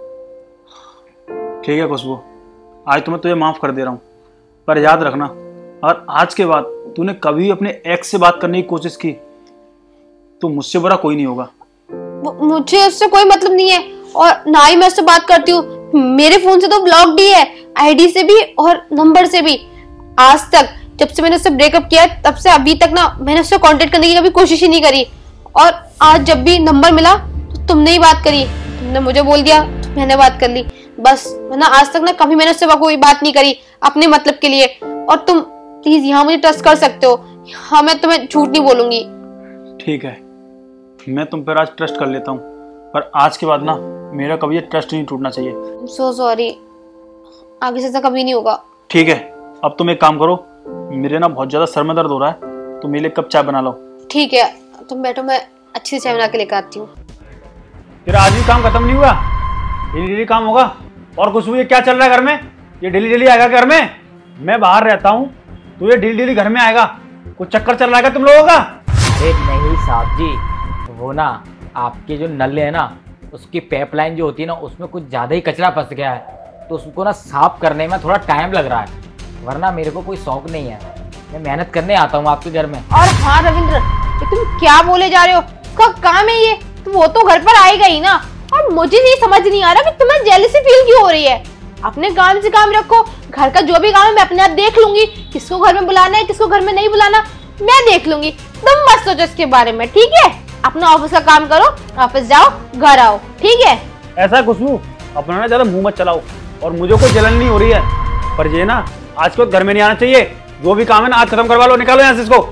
ठीक है खुशबू, आज तो मैं तुझे माफ कर दे रहा हूँ, पर याद रखना और आज के बाद तूने कभी अपने एक्स से बात करने की कोशिश की तो मुझसे बुरा कोई नहीं होगा। मुझे उससे कोई मतलब नहीं है और ना ही मैं उससे बात करती हूँ। मेरे फोन से तो ब्लॉक्ड ही है, आईडी से भी और नंबर से भी। आज तक जब से मैंने उससे ब्रेकअप किया तब से अभी तक ना मैंने उससे कांटेक्ट करने की कभी कोशिश ही नहीं करी। और आज जब भी नंबर मिला तो तुमने ही बात करी, तुमने मुझे बोल दिया तो मैंने बात कर ली, बस। वरना आज तक ना कभी मैंने उससे कोई बात नहीं करी अपने मतलब के लिए। और तुम प्लीज यहाँ मुझे ट्रस्ट कर सकते हो। हाँ, मैं तुम्हें झूठ नहीं बोलूंगी। ठीक है, मैं तुम पर आज ट्रस्ट कर लेता हूँ, पर आज के बाद ना मेरा कभी ये ट्रस्ट नहीं टूटना चाहिए। सो सॉरी, आगे से ऐसा कभी नहीं होगा। ठीक है, अब तुम एक काम करो, मेरे ना बहुत ज्यादा सर में दर्द हो रहा है, तो मेरे लिए कप चाय बना लो। ठीक है, तुम बैठो, मैं अच्छी से चाय बना के लेकर आती हूँ। तेरा आज भी काम खत्म नहीं हुआ, डेली डेली काम होगा। और कुछ ये क्या चल रहा है घर में? ये डेली डेली आएगा घर में? मैं बाहर रहता हूँ तो ये डेली डेली घर में आएगा? कुछ चक्कर चल रहा है तुम लोगों का? अरे नहीं साहब जी, वो ना आपके जो नल है ना उसकी पाइपलाइन जो होती है ना उसमें कुछ ज़्यादा ही कचरा फंस गया है, तो उसको ना साफ करने में थोड़ा टाइम लग रहा है। वरना मेरे को कोई शौक नहीं है, मैं मेहनत करने आता हूँ आपके घर में। और हाँ रविंद्र, ये तुम क्या बोले जा रहे हो? उसका काम है ये, तो वो तो घर पर आएगा ही ना। और मुझे ये समझ नहीं आ रहा कि तुम्हें जेलसी फील क्यों हो रही है। अपने काम से काम रखो, घर का जो भी काम है मैं अपने आप देख लूंगी। किसको घर में बुलाना है, किसको घर में नहीं बुलाना, मैं देख लूंगी। तुम मत सोचो इसके बारे में, ठीक है? अपना ऑफिस का काम करो, ऑफिस जाओ, घर आओ, ठीक है? ऐसा खुशबू, अपना ना ज्यादा मुंह मत चलाओ। और मुझे कोई जलन नहीं हो रही है, पर ये ना आज को घर में नहीं आना चाहिए। जो भी काम है ना आज खत्म करवा लो, निकालो यहाँ से इसको।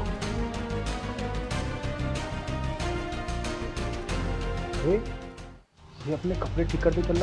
ये अपने कपड़े ठीक करते चल रहा।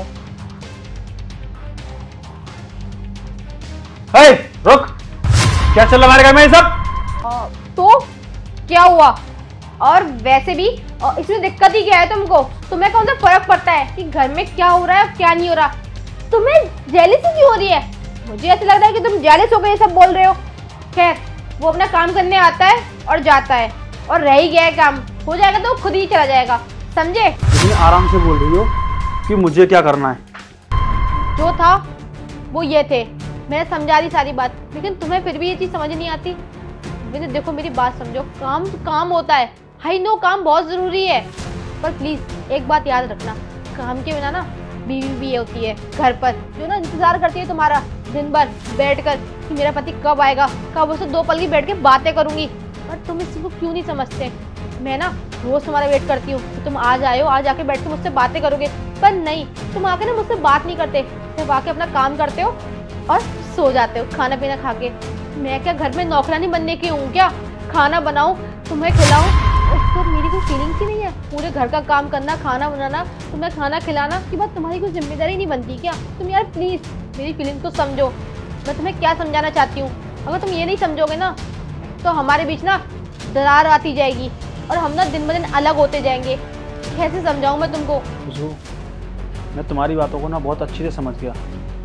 हे, रुक, क्या चल रहा हमारे घर में ये सब? तो क्या हुआ? और वैसे भी इसमें दिक्कत ही क्या है तुमको? तुम्हें कौन सा फर्क पड़ता है कि घर में क्या हो रहा है और क्या नहीं हो रहा? तुम्हें जेलसी क्यों हो रही है? मुझे ऐसा लग रहा है कि तुम जेलस हो गए ये सब बोल रहे हो। खैर, वो अपना काम करने आता है और जाता है, और रह ही गया है काम, हो जाएगा तो खुद ही चला जाएगा, समझे? इतनी आराम से बोल रही हो कि मुझे क्या करना है? जो था वो ये थे मैं समझा रही सारी बात, लेकिन तुम्हें फिर भी ये चीज समझ नहीं आती। मैंने देखो मेरी बात समझो, काम तो काम होता है, हाई नो काम बहुत जरूरी है, पर प्लीज एक बात याद रखना, काम के बिना ना बीवी भी ये होती है घर पर, जो ना इंतजार करती है तुम्हारा दिन भर बैठकर कि मेरा पति कब आएगा, कब उससे 2 पल की बैठ के बातें करूंगी। पर तुम इस चीज को क्यों नहीं समझते? मैं ना रोज तुम्हारा वेट करती हूँ कि तुम आज आए हो, आज आके बैठ के मुझसे बातें करोगे, पर नहीं, तुम आके ना मुझसे बात नहीं करते, सिर्फ आके अपना काम करते हो और सो जाते हो खाना पीना खा के। मैं क्या घर में नौकरानी बनने की हूँ क्या? खाना बनाऊं, तुम्हें खिलाऊं, तो मेरी कोई फीलिंग्स ही नहीं है? पूरे घर का काम करना, खाना बनाना, तुम्हें खाना खिलाना की बात तुम्हारी कोई जिम्मेदारी नहीं बनती क्या? तुम यार प्लीज मेरी फीलिंग्स को समझो। मैं तुम्हें क्या समझाना चाहती हूँ, अगर तुम ये नहीं समझोगे ना तो हमारे बीच ना दरार आती जाएगी और हम ना दिन ब दिन अलग होते जाएंगे। कैसे समझाऊं मैं तुमको? खुशबू, मैं तुम्हारी बातों को ना बहुत अच्छे से समझ गया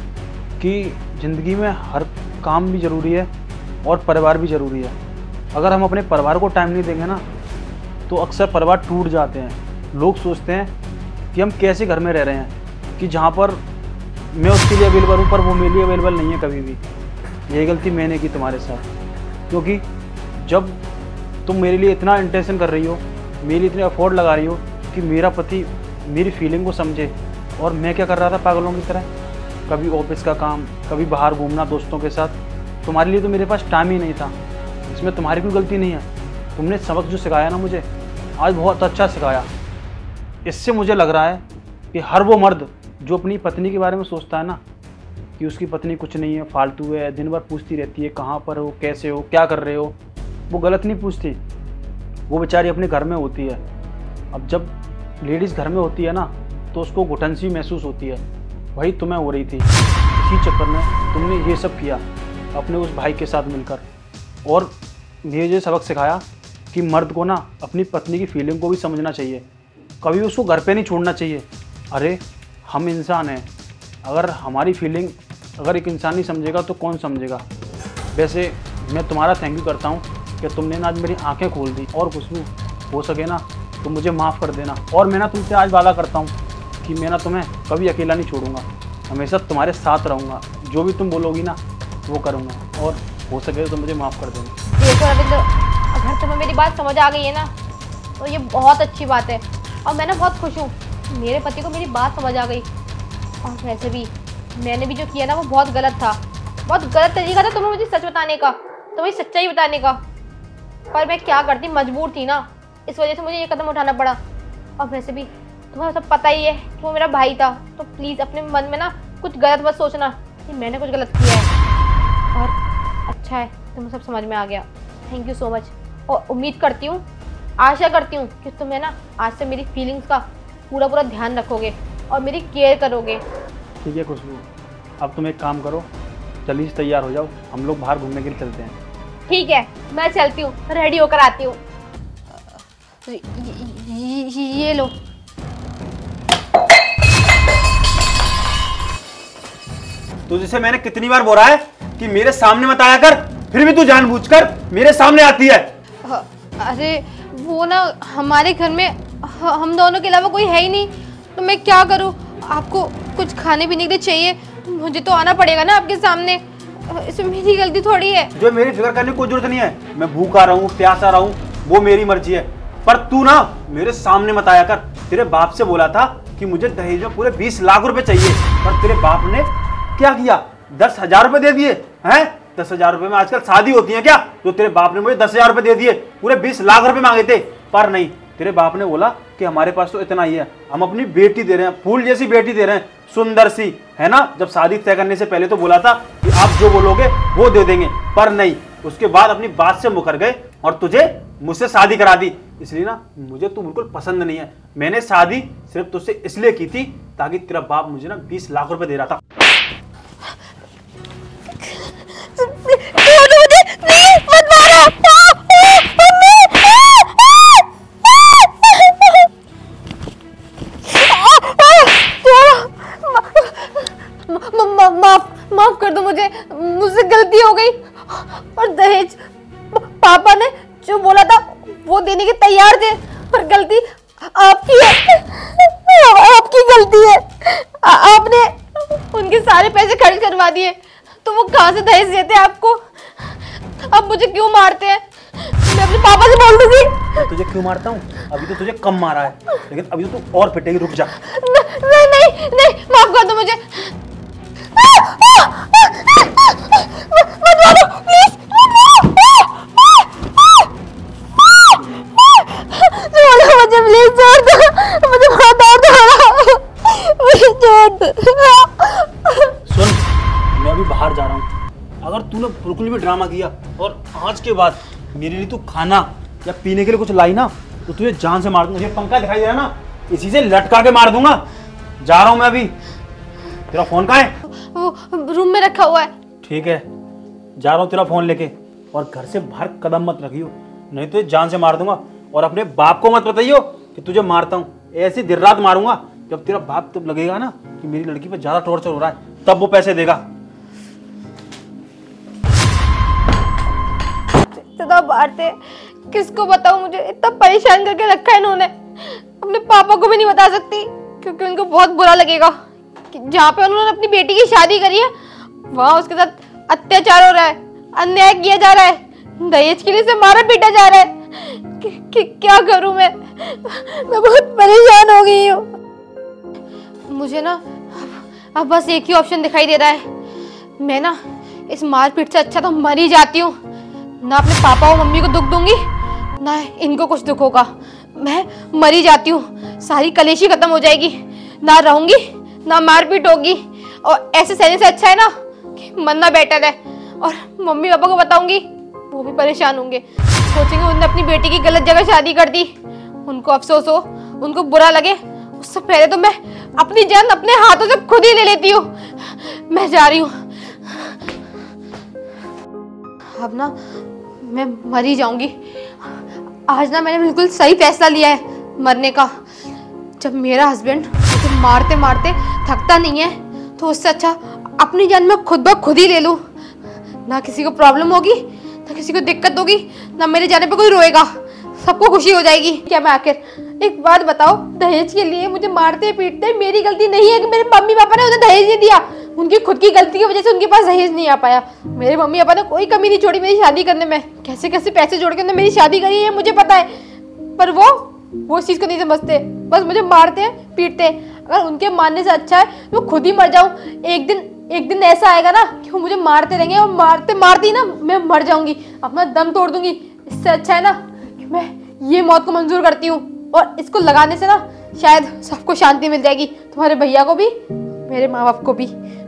कि ज़िंदगी में हर काम भी ज़रूरी है और परिवार भी ज़रूरी है। अगर हम अपने परिवार को टाइम नहीं देंगे ना तो अक्सर परिवार टूट जाते हैं। लोग सोचते हैं कि हम कैसे घर में रह रहे हैं, कि जहाँ पर मैं उसके लिए अवेलेबल हूँ पर वो मेरे लिए अवेलेबल नहीं है कभी भी। ये गलती मैंने की तुम्हारे साथ, क्योंकि जब तुम मेरे लिए इतना इंटेंशन कर रही हो, मेरे लिए इतने एफर्ट लगा रही हो कि मेरा पति मेरी फीलिंग को समझे, और मैं क्या कर रहा था पागलों की तरह, कभी ऑफिस का काम, कभी बाहर घूमना दोस्तों के साथ। तुम्हारे लिए तो मेरे पास टाइम ही नहीं था। इसमें तुम्हारी कोई गलती नहीं है। तुमने सबक जो सिखाया ना मुझे, आज बहुत अच्छा सिखाया। इससे मुझे लग रहा है कि हर वो मर्द जो अपनी पत्नी के बारे में सोचता है ना कि उसकी पत्नी कुछ नहीं है, फालतू है, दिन भर पूछती रहती है कहाँ पर हो, कैसे हो, क्या कर रहे हो, वो गलत नहीं पूछती। वो बेचारी अपने घर में होती है। अब जब लेडीज़ घर में होती है ना तो उसको घुटन सी महसूस होती है, वही तुम्हें हो रही थी। इसी चक्कर में तुमने ये सब किया अपने उस भाई के साथ मिलकर, और मुझे ये सबक सिखाया कि मर्द को ना अपनी पत्नी की फीलिंग को भी समझना चाहिए, कभी उसको घर पे नहीं छोड़ना चाहिए। अरे हम इंसान हैं, अगर हमारी फीलिंग अगर एक इंसान नहीं समझेगा तो कौन समझेगा। वैसे मैं तुम्हारा थैंक यू करता हूँ कि तुमने ना आज मेरी आंखें खोल दी। और खुशबू, हो सके ना तो मुझे माफ़ कर देना, और मैं ना तुमसे आज वादा करता हूँ कि मैं ना तुम्हें कभी अकेला नहीं छोड़ूंगा, हमेशा तुम्हारे साथ रहूँगा। जो भी तुम बोलोगी ना वो करूँगा, और हो सके तो मुझे माफ़ कर देना। देखो रविंद्र, अगर तुम्हें मेरी बात समझ आ गई है ना तो ये बहुत अच्छी बात है, और मैं ना बहुत खुश हूँ मेरे पति को मेरी बात समझ आ गई। और वैसे भी मैंने भी जो किया ना वो बहुत गलत था, बहुत गलत तरीका था तुम्हें मुझे सच बताने का, तुम्हें सच्चाई बताने का, पर मैं क्या करती, मजबूर थी ना, इस वजह से मुझे ये कदम उठाना पड़ा। और वैसे भी तुम्हें सब पता ही है कि वो मेरा भाई था, तो प्लीज़ अपने मन में ना कुछ गलत मत सोचना कि मैंने कुछ गलत किया है। और अच्छा है तुम्हें सब समझ में आ गया, थैंक यू सो मच। और उम्मीद करती हूँ, आशा करती हूँ कि तुम्हें ना आज से मेरी फीलिंग्स का पूरा पूरा ध्यान रखोगे और मेरी केयर करोगे। ठीक है खुशबू, अब तुम एक काम करो, जल्दी से तैयार हो जाओ, हम लोग बाहर घूमने के लिए चलते हैं। ठीक है, मैं चलती हूँ, रेडी होकर आती हूँ। ये लो। तुझसे मैंने कितनी बार बोला है कि मेरे सामने मत आया कर, फिर भी तू जानबूझकर मेरे सामने आती है। अरे वो ना हमारे घर में हम दोनों के अलावा कोई है ही नहीं, तो मैं क्या करूँ? आपको कुछ खाने पीने के लिए चाहिए तो मुझे तो आना पड़ेगा ना आपके सामने, इसमें मेरी गलती थोड़ी है। जो मेरी फिक्र करने की कोई जरूरत नहीं है, मैं भूखा रहूं प्यासा रहूं वो मेरी मर्जी है, पर तू ना मेरे सामने मत आया कर। तेरे बाप से बोला था कि मुझे दहेज में पूरे 20 लाख रुपए चाहिए, पर तेरे बाप ने क्या किया, 10,000 रुपए दे दिए हैं। 10,000 रुपए में आजकल शादी होती है क्या? तो तेरे बाप ने मुझे 10,000 रुपए दे दिए, पूरे 20 लाख रुपए मांगे थे, पर नहीं, तेरे बाप ने बोला कि हमारे पास तो इतना ही है, हम अपनी बेटी दे रहे हैं, फूल जैसी बेटी दे रहे हैं, सुंदर सी, है ना। जब शादी तय करने से पहले तो बोला था कि आप जो बोलोगे वो दे देंगे, पर नहीं, उसके बाद अपनी बात से मुकर गए और तुझे मुझसे शादी करा दी। इसलिए ना मुझे तू बिल्कुल पसंद नहीं है। मैंने शादी सिर्फ तुझसे इसलिए की थी ताकि तेरा बाप मुझे ना 20 लाख रुपए दे रहा था। माफ कर दो मुझे, मुझसे गलती हो गई। और दहेज पापा ने जो बोला था वो देने के तैयार थे, पर गलती आपकी है, आपकी गलती है। आपने उनके सारे पैसे खर्च करवा दिए। तो वो कहाँ से दहेज देते हैं आपको? अब मुझे क्यों मारते हैं? मैं अपने पापा से बोल दूंगी। मैं तुझे क्यों मारता हूँ? अभी तो तुझे कम मारा है, लेकिन अभी तो तू और पिटेगी। रुक जा। नहीं नहीं नहीं, माफ कर दो मुझे। मत मारो प्लीज, मुझे प्लीज छोड़ दो, मुझे बहुत दर्द हो रहा है, मुझे छोड़ दो। सुन, मैं अभी बाहर जा रहा हूँ। अगर तूने बिल्कुल भी ड्रामा किया और आज के बाद मेरे लिए तू खाना या पीने के लिए कुछ लाई ना, तो तुझे जान से मार दूंगा। ये पंखा दिखाई दे रहा ना, इसी से लटका के मार दूंगा। जा रहा हूँ मैं अभी। तेरा फोन कहाँ है? वो रूम में रखा हुआ है। ठीक है, जा रहा हूँ तेरा फोन लेके। और घर से बाहर कदम मत रखियो, नहीं तो जान से मार दूंगा। और अपने बाप को मत बताइयो कि तुझे मारता हूँ। ऐसी देर रात मारूंगा, जब तेरा बाप तब लगेगा ना कि मेरी लड़की पे ज्यादा टॉर्चर हो रहा है, तब वो पैसे देगा। इतना मारते, किसको बताऊं? मुझे इतना परेशान करके रखा है इन्होंने। अपने पापा को भी नहीं बता सकती, क्योंकि उनको बहुत बुरा लगेगा कि जहाँ पे उन्होंने अपनी बेटी की शादी करी है, वहाँ उसके साथ अत्याचार हो रहा है, अन्याय किया जा रहा है, दहेज के लिए से मारा पीटा जा रहा है। क्या करूं मैं बहुत परेशान हो गई हूँ। मुझे ना अब बस एक ही ऑप्शन दिखाई दे रहा है। मैं ना इस मारपीट से अच्छा तो मर ही जाती हूँ। ना अपने पापा और मम्मी को दुख दूंगी, ना इनको कुछ दुख होगा। मैं मर ही जाती हूँ, सारी कलेशी खत्म हो जाएगी। ना रहूंगी, ना मारपीट होगी। और ऐसे सहने से अच्छा है ना कि मरना बेटर है। और मम्मी पापा को बताऊंगी, वो भी परेशान होंगे, सोचेंगे उन्होंने अपनी बेटी की गलत जगह शादी कर दी। उनको अफसोस हो, उनको बुरा लगे, उससे पहले तो मैं अपनी जान अपने हाथों से खुद ही ले लेती हूँ। मैं जा रही हूँ अब ना, मैं मर ही जाऊंगी। आज ना मैंने बिल्कुल सही फैसला लिया है मरने का। जब मेरा हस्बैंड मुझे मारते मारते थकता नहीं है, तो उससे अच्छा अपनी जान मैं खुद ब खुद ही ले लूं। ना किसी को प्रॉब्लम होगी, ना किसी को दिक्कत होगी, ना मेरे जाने पे कोई रोएगा, सबको खुशी हो जाएगी। क्या मैं आखिर एक बात बताओ, दहेज के लिए मुझे मारते पीटते मेरी गलती नहीं है कि मेरे मम्मी पापा ने उन्हें दहेज नहीं दिया। उनकी खुद की गलती की वजह से उनके पास दहेज नहीं आ पाया। मेरे मम्मी पापा ने कोई कमी नहीं छोड़ी मेरी शादी करने में। कैसे कैसे पैसे जोड़ के उन्होंने मेरी शादी करी है मुझे पता है, पर वो इस चीज को नहीं समझते, बस मुझे मारते हैं पीटते हैं। अगर उनके मानने से अच्छा है तो खुद ही मर जाऊं। एक दिन ऐसा आएगा ना कि वो मुझे मारते रहेंगे और मारते मारते ही ना मैं मर जाऊंगी, अपना दम तोड़ दूंगी। इससे अच्छा है ना कि मैं ये मौत को मंजूर करती हूँ, और इसको लगाने से ना शायद सबको शांति मिल जाएगी, तुम्हारे भैया को भी, मेरे माँ बाप को भी।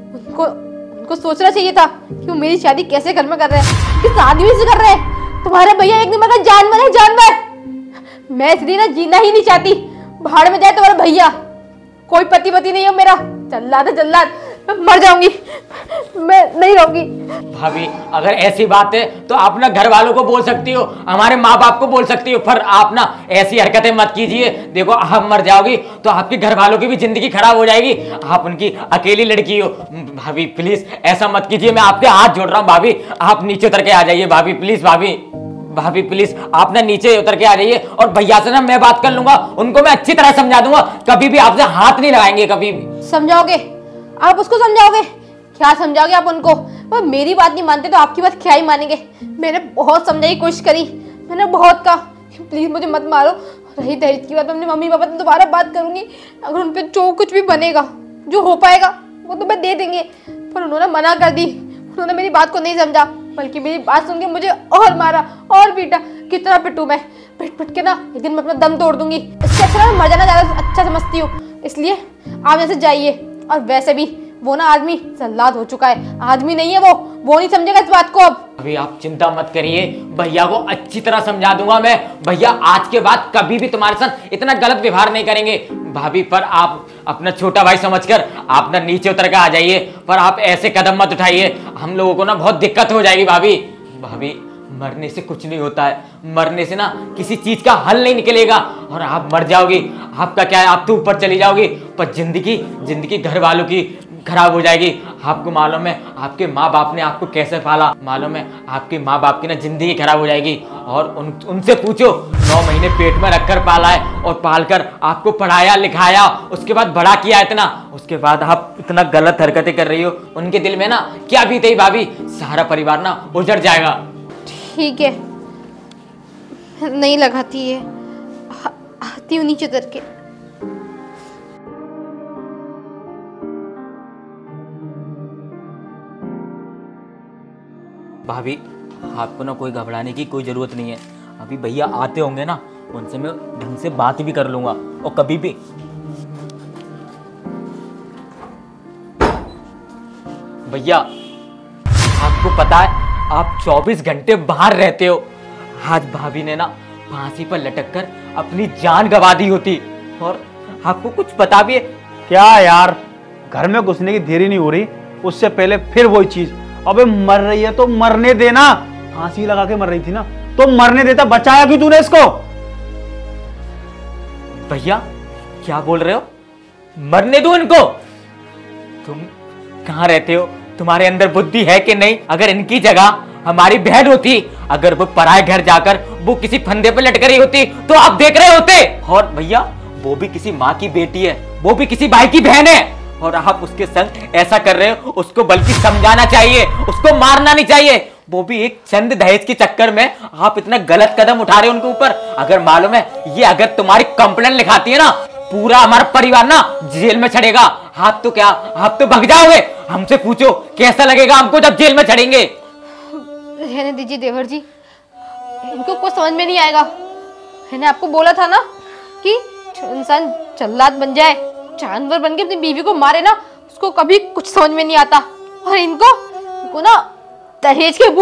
उनको सोचना चाहिए था कि वो मेरी शादी कैसे घर में कर रहे हैं, किस आदमी से कर रहे हैं। तुम्हारे भैया एक नंबर का जानवर है, जानवर। मैं इसलिए ना जीना ही नहीं चाहती। भाड़ में जाए तुम्हारा भैया, कोई पति नहीं है मेरा। जल्लाद है जल्लाद, मैं मर जाऊंगी, मैं नहीं रहूंगी। भाभी अगर ऐसी बात है तो आप ना घर वालों को बोल सकती हो, हमारे माँ बाप को बोल सकती हो, पर आप ना ऐसी हरकतें मत कीजिए। देखो आप मर जाओगी तो आपके घर वालों की भी जिंदगी खराब हो जाएगी। आप उनकी अकेली लड़की हो। भाभी प्लीज ऐसा मत कीजिए, मैं आपके हाथ जोड़ रहा हूँ। भाभी आप नीचे उतर के आ जाइए। भाभी प्लीज, भाभी प्लीज आप ना नीचे उतर के आ जाइए, और भैया से ना मैं बात कर लूंगा, उनको मैं अच्छी तरह समझा दूंगा, कभी भी आपसे हाथ नहीं लगाएंगे। कभी भी समझाओगे आप उसको? समझाओगे? क्या समझाओगे आप उनको? वो मेरी बात नहीं मानते तो आपकी बात क्या ही मानेंगे। मैंने बहुत समझाने की कोशिश करी, मैंने बहुत कहा प्लीज मुझे मत मारो। रही दहेज की बात, अपने मम्मी पापा से दोबारा बात करूंगी। अगर उन पर जो कुछ भी बनेगा, जो हो पाएगा वो तो मैं दे देंगे, पर उन्होंने मना कर दी। उन्होंने मेरी बात को नहीं समझा, बल्कि मेरी बात सुन के मुझे और मारा और पीटा। कितना पिटूं मैं, पिट के ना एक दिन मैं अपना दम तोड़ दूंगी। इससे अच्छा मर जाना ज्यादा अच्छा समझती हूँ। इसलिए आप जैसे जाइए। और वैसे भी वो ना आदमी जल्लाद हो चुका है, आदमी नहीं है वो नहीं समझेगा इस बात को। अब अभी आप चिंता मत करिए, भैया को अच्छी तरह समझा दूंगा मैं। भैया आज के बाद कभी भी तुम्हारे साथ इतना गलत व्यवहार नहीं करेंगे। भाभी पर आप अपना छोटा भाई समझकर आप ना नीचे उतर के आ जाइए, पर आप ऐसे कदम मत उठाइए, हम लोगों को ना बहुत दिक्कत हो जाएगी। भाभी मरने से कुछ नहीं होता है, मरने से ना किसी चीज का हल नहीं निकलेगा, और आप मर जाओगी। आपका क्या है, आप तो ऊपर चली जाओगी, पर जिंदगी घर वालों की खराब हो जाएगी। आपको मालूम है आपके माँ बाप ने आपको कैसे पाला, मालूम है आपके माँ बाप की ना जिंदगी खराब हो जाएगी। और उनसे पूछो 9 महीने पेट में रखकर पाला है और पालकर आपको पढ़ाया लिखाया, उसके बाद बड़ा किया इतना, उसके बाद आप इतना गलत हरकतें कर रही हो। उनके दिल में ना क्या बीतेगी भाभी, सारा परिवार ना उजड़ जाएगा। ठीक है, नहीं लगाती है, आती हूँ नीचे उतर के। भाभी आपको ना कोई घबराने की कोई ज़रूरत नहीं है। अभी भैया आते होंगे ना, उनसे मैं ढंग से बात भी कर लूँगा। और कभी भी भैया आपको पता है आप 24 घंटे बाहर रहते हो। आज भाभी ने ना फांसी पर लटक कर अपनी जान गंवा दी होती और आपको कुछ पता भी है। क्या यार, घर में घुसने की देरी नहीं हो रही, उससे पहले फिर वही चीज। अबे मर रही है तो मरने देना, फांसी लगा के मर रही थी ना, तो मरने देता, बचाया क्यों तूने इसको? भैया क्या बोल रहे हो, मरने दो इनको? तुम कहाँ रहते हो, तुम्हारे अंदर बुद्धि है कि नहीं? अगर इनकी जगह हमारी बहन होती, अगर वो पराए घर जाकर वो किसी फंदे पर लटक रही होती तो आप देख रहे होते। और भैया वो भी किसी माँ की बेटी है, वो भी किसी भाई की बहन है, और आप उसके संग ऐसा कर रहे हो। उसको बल्कि समझाना चाहिए, उसको मारना नहीं चाहिए। वो भी एक चंद दहेज के चक्कर में आप इतना गलत कदम उठा रहे हो उनके ऊपर। अगर मालूम है ये अगर तुम्हारी कंप्लेंट लिखाती है ना, पूरा हमारा परिवार ना जेल में चढ़ेगा। आप तो क्या, आप तो भग जाओगे। हमसे पूछो कैसा लगेगा हमको जब जेल में चढ़ेंगे। रहने दीजिए देवर जी, इनको कुछ समझ में नहीं आएगा। मैंने आपको बोला था ना कि इंसान जल्लाद बन जाए, जानवर बन के अपनी बीवी को मारे ना, उसको कभी कुछ समझ में नहीं आता। और इनको ना दहेज के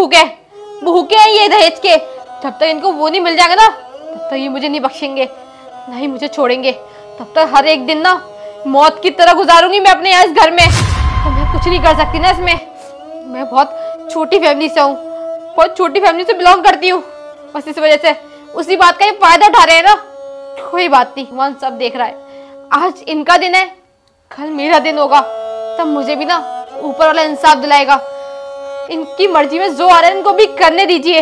भूखे हैं ये दहेज के। जब तक इनको वो नहीं मिल जाएगा ना, तब तक ये मुझे नहीं बख्शेंगे, नहीं मुझे छोड़ेंगे। तब तक हर एक दिन ना मौत की तरह गुजारूंगी मैं अपने यहाँ इस घर में। तो मैं कुछ नहीं कर सकती ना इसमें। मैं बहुत छोटी फैमिली से हूँ, बहुत छोटी फैमिली से बिलोंग करती हूँ। बस इस वजह से उसी बात का ये फायदा उठा रहे हैं ना। कोई बात नहीं, वहाँ सब देख रहा है। आज इनका दिन है, कल मेरा दिन होगा, तब मुझे भी ना ऊपर वाला इंसाफ दिलाएगा। इनकी मर्जी में जो आ रहा है इनको भी करने दीजिए,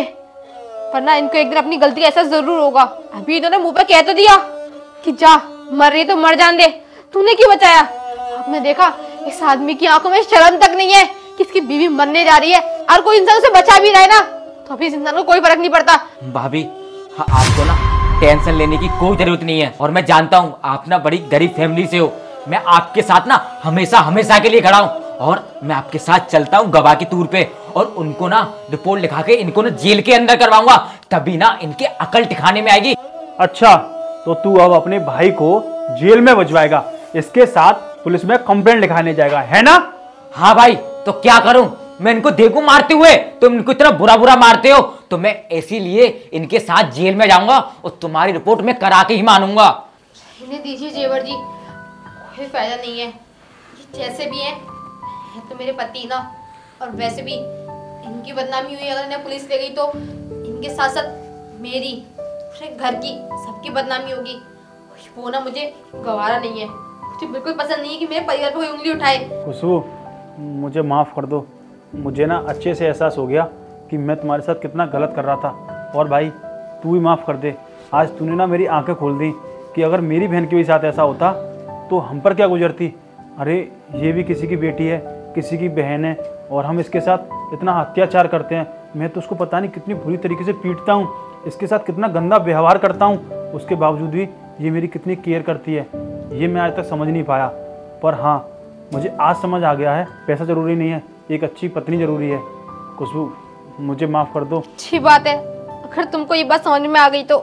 वरना इनको एक दिन अपनी गलती का एहसास जरूर होगा। अभी इन्होंने मुंह पे कह तो दिया कि जा, मर रही तो मर जान दे, तूने क्यों बचाया? आपने देखा इस आदमी की आंखों में शर्म तक नहीं है कि इसकी बीवी मरने जा रही है, और कोई इंसान उसे बचा भी रहा है ना, तो अभी इस इंसान को कोई फर्क नहीं पड़ता। भाभी हाँ, आपको ना टेंशन लेने की कोई जरूरत नहीं है। और मैं जानता हूँ आप ना बड़ी गरीब फैमिली से हो। मैं आपके साथ ना हमेशा के लिए खड़ा हूँ, और मैं आपके साथ चलता हूँ गवाह की तौर पे। और उनको ना रिपोर्ट लिखा के इनको ना जेल के अंदर करवाऊंगा, तभी ना इनके अकल ठिकाने में आएगी। अच्छा, तो तू अब अपने भाई को जेल में भिजवाएगा, इसके साथ पुलिस में कंप्लेंट लिखाने जाएगा, है ना? हाँ भाई, तो क्या करूं मैं? इनको देखूं मारते हुए, तुम इनको इतना बुरा मारते हो, तो मैं इसीलिए इनके साथ जेल में जाऊंगा और तुम्हारी रिपोर्ट में करा के ही मानूंगा। इन्हें दीजिए जेवर जी, कोई फायदा नहीं है। ये जैसे भी हैं तो मेरे पति ना, और वैसे भी इनकी बदनामी हुई, अगर इन्हें पुलिस ले गई तो इनके साथ साथ मेरी, पूरे घर की, सबकी बदनामी होगी। वो ना मुझे गवारा नहीं है, मुझे बिल्कुल पसंद नहीं है कि मेरे परिवार पर कोई उंगली उठाए। खुशबू, मुझे माफ़ कर दो। मुझे ना अच्छे से एहसास हो गया कि मैं तुम्हारे साथ कितना गलत कर रहा था। और भाई तू भी माफ़ कर दे। आज तूने ना मेरी आंखें खोल दी कि अगर मेरी बहन के भी साथ ऐसा होता तो हम पर क्या गुजरती। अरे ये भी किसी की बेटी है, किसी की बहन है, और हम इसके साथ इतना अत्याचार करते हैं। मैं तो उसको पता नहीं कितनी बुरी तरीके से पीटता हूँ, इसके साथ कितना गंदा व्यवहार करता हूँ, उसके बावजूद भी ये मेरी कितनी केयर करती है। ये मैं आज तक समझ नहीं पाया, पर हाँ मुझे आज समझ आ गया है, पैसा ज़रूरी नहीं है, एक अच्छी पत्नी ज़रूरी है। खुशबू, मुझे माफ़ कर दो। अच्छी बात है अगर तुमको ये बात समझ में आ गई तो,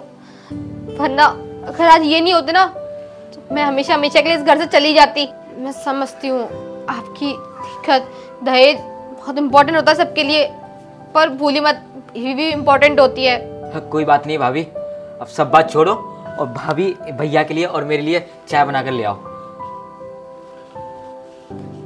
वरना अगर आज ये नहीं होते ना तो मैं हमेशा के लिए इस घर से चली जाती। मैं समझती हूँ आपकी दिक्कत, दहेज बहुत इम्पोर्टेंट होता है सबके लिए, पर भूली मत ये भी इम्पोर्टेंट होती है। कोई बात नहीं भाभी, अब सब बात छोड़ो और भाभी भैया के लिए और मेरे लिए चाय बना कर ले आओ।